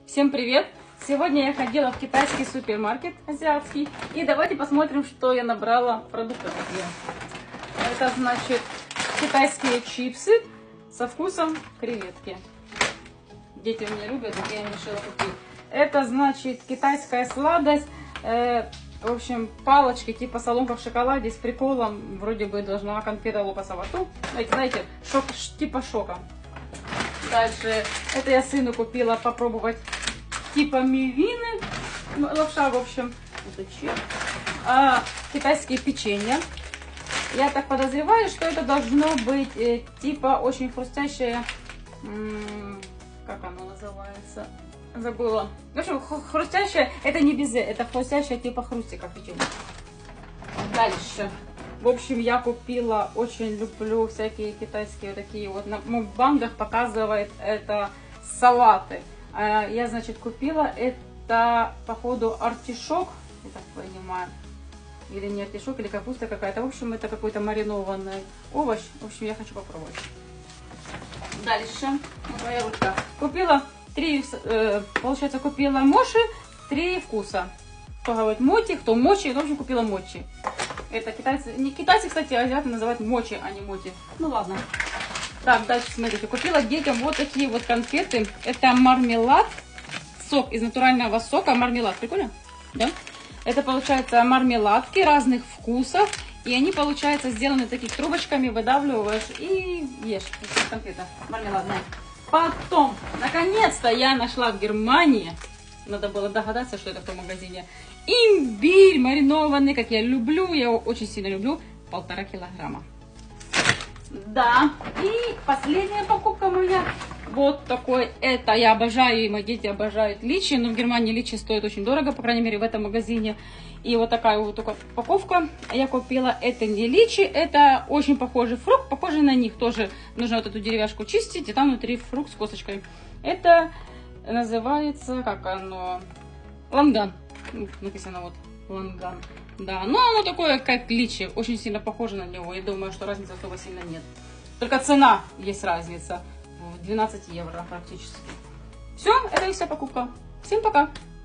Всем привет! Сегодня я ходила в китайский супермаркет азиатский. И давайте посмотрим, что я набрала продуктов. Это значит китайские чипсы со вкусом креветки. Дети у меня любят, так я решила купить. Это значит китайская сладость. В общем, палочки типа соломка в шоколаде с приколом. Вроде бы должна конфета лопаться во рту. Знаете, типа шока. Дальше, это я сыну купила попробовать типа мивины. Лапша, в общем. Китайские печенья. Я так подозреваю, что это должно быть типа очень хрустящее. Как оно называется? Забыла. В общем, хрустящее, это не безе, это хрустящее типа хрустика печенье. Дальше. В общем, я купила, очень люблю всякие китайские вот такие вот, на мукбангах показывает это салаты. Я, значит, купила это, походу, артишок, я так понимаю, или не артишок, или капуста какая-то. В общем, это какой-то маринованный овощ. В общем, я хочу попробовать. Дальше, моя рука. Купила получается, купила моши, 3 вкуса. Кто говорит моти, кто мочи, в общем, купила мочи. Это китайцы, не китайцы, кстати, азиаты называют мочи, а не моти. Ну ладно. Так, дальше смотрите, купила детям вот такие вот конфеты. Это мармелад, сок из натурального сока, мармелад, прикольно? Да? Это получается мармеладки разных вкусов. И они, получается, сделаны такими трубочками, выдавливаешь и ешь. Конфета мармеладная. Потом, наконец-то я нашла в Германии, надо было догадаться, что это в том магазине, имбирь маринованный, как я люблю, я его очень сильно люблю, 1,5 килограмма. Да, и последняя покупка моя, вот такой, это я обожаю, и мои дети обожают личи, но в Германии личи стоят очень дорого, по крайней мере в этом магазине. И вот такая вот упаковка я купила, это не личи, это очень похожий фрукт, похожий на них, тоже нужно вот эту деревяшку чистить, и там внутри фрукт с косточкой. Это называется, как оно, ланган, написано вот, ланган. Да, но оно такое, как личи, очень сильно похоже на него. Я думаю, что разницы особо сильно нет. Только цена есть разница. В 12 евро практически. Все, это и вся покупка. Всем пока!